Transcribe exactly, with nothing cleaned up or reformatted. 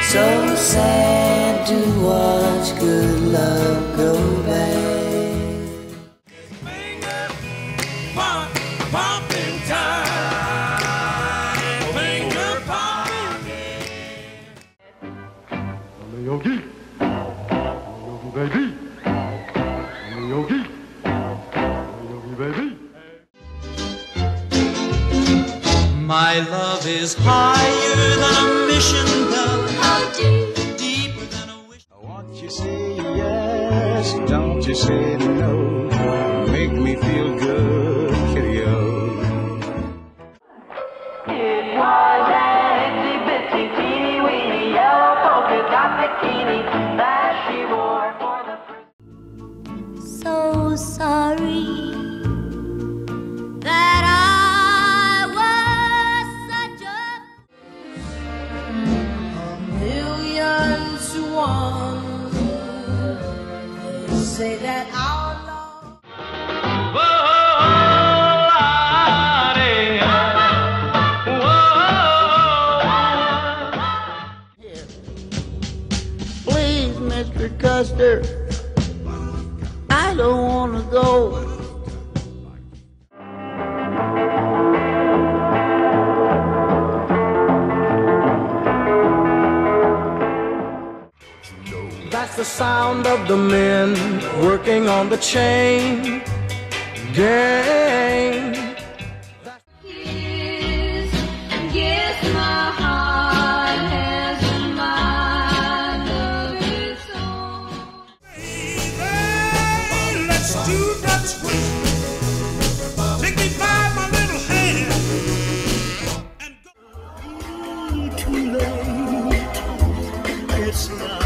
So sad to watch good love go bad. Finger pump, pumping time. Finger pumping. Yogi, Yogi baby, Yogi, Yogi baby. My love is higher than a mission bell. How deep? Deeper than a wish. Won't you say yes? Don't you say no? Make me feel good, kitty-o. It was an itsy bitsy teeny weeny yellow polka dot bikini that she wore for the first. So sorry that I say that our love. Please, Mister Custer, I don't want to go. That's the sound of the men working on the chain gang. Kiss, kiss my heart has a mind of its own. Hey, let's do that swing. Take me by my little hand and go. Too late, it's not.